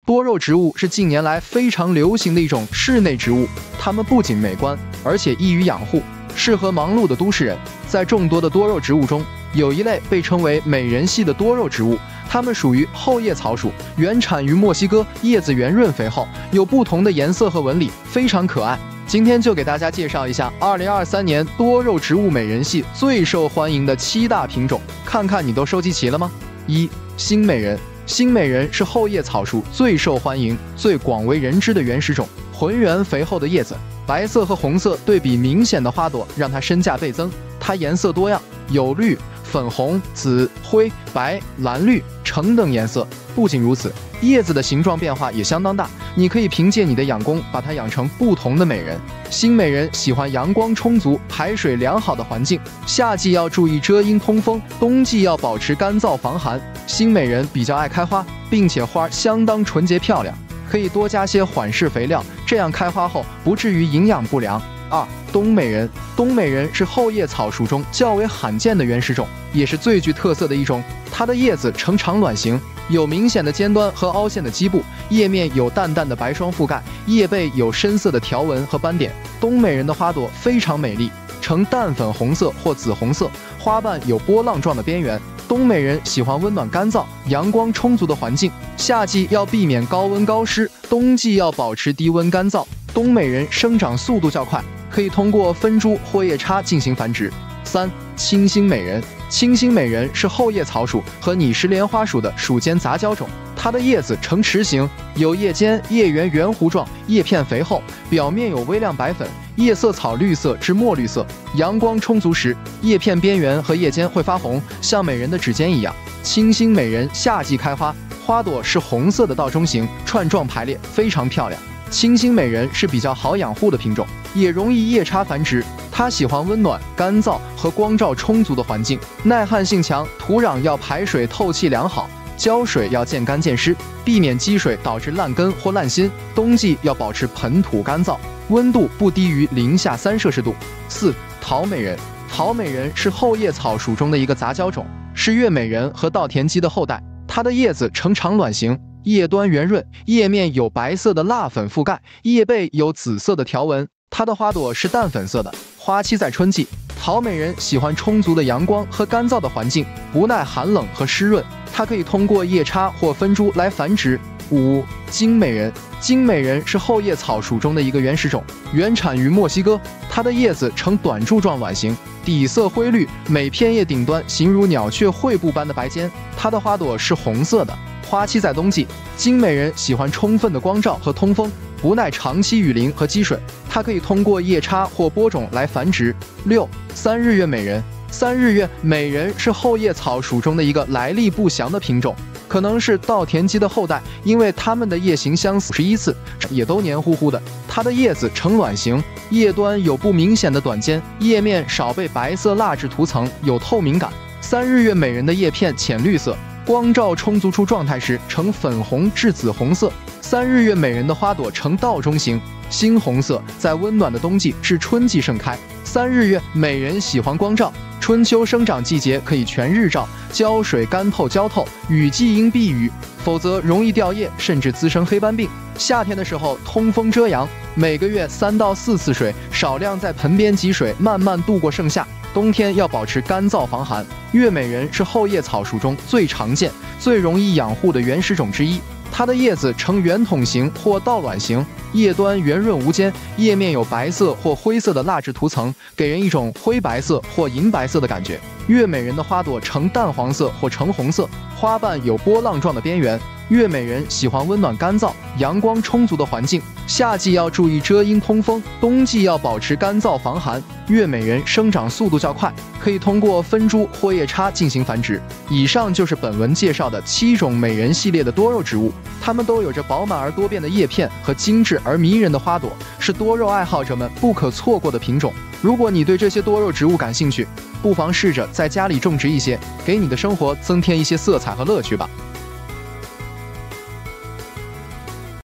多肉植物是近年来非常流行的一种室内植物，它们不仅美观，而且易于养护，适合忙碌的都市人。在众多的多肉植物中，有一类被称为美人系的多肉植物，它们属于厚叶草属，原产于墨西哥，叶子圆润肥厚，有不同的颜色和纹理，非常可爱。今天就给大家介绍一下2023年多肉植物美人系最受欢迎的7大品种，看看你都收集齐了吗？1. 新美人。新美人是厚叶草属最受欢迎、最广为人知的原始种，浑圆肥厚的叶子，白色和红色对比明显的花朵让它身价倍增。它颜色多样，有绿、粉红、紫、灰、白、蓝、绿、橙等颜色。不仅如此，叶子的形状变化也相当大，你可以凭借你的养功把它养成不同的美人。新美人喜欢阳光充足、排水良好的环境，夏季要注意遮阴通风，冬季要保持干燥防寒。新美人比较爱开花，并且花相当纯洁漂亮，可以多加些缓释肥料，这样开花后不至于营养不良。2. 冬美人。冬美人是厚叶草属中较为罕见的原始种，也是最具特色的一种。它的叶子呈长卵形，有明显的尖端和凹陷的基部，叶面有淡淡的白霜覆盖，叶背有深色的条纹和斑点。冬美人的花朵非常美丽，呈淡粉红色或紫红色，花瓣有波浪状的边缘。冬美人喜欢温暖干燥、阳光充足的环境，夏季要避免高温高湿，冬季要保持低温干燥。冬美人生长速度较快，可以通过分株或叶插进行繁殖。3. 清新美人。清新美人是厚叶草属和拟石莲花属的属间杂交种，它的叶子呈匙形，有叶尖、叶缘圆弧状，叶片肥厚，表面有微亮白粉，叶色草绿色至墨绿色。阳光充足时，叶片边缘和叶尖会发红，像美人的指尖一样。清新美人夏季开花，花朵是红色的倒中形，串状排列，非常漂亮。清新美人是比较好养护的品种，也容易叶插繁殖。它喜欢温暖、干燥和光照充足的环境，耐旱性强，土壤要排水透气良好，浇水要见干见湿，避免积水导致烂根或烂心。冬季要保持盆土干燥，温度不低于零下3摄氏度。4. 桃美人。桃美人是厚叶草属中的一个杂交种，是月美人和稻田鸡的后代。它的叶子呈长卵形，叶端圆润，叶面有白色的蜡粉覆盖，叶背有紫色的条纹。它的花朵是淡粉色的，花期在春季。桃美人喜欢充足的阳光和干燥的环境，不耐寒冷和湿润。它可以通过叶插或分株来繁殖。5. 金美人。金美人是厚叶草属中的一个原始种，原产于墨西哥。它的叶子呈短柱状卵形，底色灰绿，每片叶顶端形如鸟雀喙部般的白尖。它的花朵是红色的，花期在冬季。金美人喜欢充分的光照和通风，不耐长期雨淋和积水，它可以通过叶插或播种来繁殖。6. 3日月美人。3日月美人是厚叶草属中的一个来历不详的品种，可能是稻田鸡的后代，因为它们的叶形相似11次，也都黏糊糊的。它的叶子呈卵形，叶端有不明显的短尖，叶面少被白色蜡质涂层，有透明感。3日月美人的叶片浅绿色，光照充足出状态时呈粉红至紫红色。3日月美人的花朵呈倒中形，猩红色，在温暖的冬季至春季盛开。3日月美人喜欢光照，春秋生长季节可以全日照，浇水干透浇透，雨季应避雨，否则容易掉叶，甚至滋生黑斑病。夏天的时候通风遮阳，每个月3到4次水，少量在盆边汲水，慢慢度过盛夏。冬天要保持干燥防寒。月美人是厚叶草属中最常见、最容易养护的原始种之一。它的叶子呈圆筒形或倒卵形，叶端圆润无尖，叶面有白色或灰色的蜡质涂层，给人一种灰白色或银白色的感觉。月美人的花朵呈淡黄色或橙红色，花瓣有波浪状的边缘。月美人喜欢温暖干燥、阳光充足的环境，夏季要注意遮阴通风，冬季要保持干燥防寒。月美人生长速度较快，可以通过分株或叶插进行繁殖。以上就是本文介绍的7种美人系列的多肉植物，它们都有着饱满而多变的叶片和精致而迷人的花朵，是多肉爱好者们不可错过的品种。如果你对这些多肉植物感兴趣，不妨试着在家里种植一些，给你的生活增添一些色彩和乐趣吧。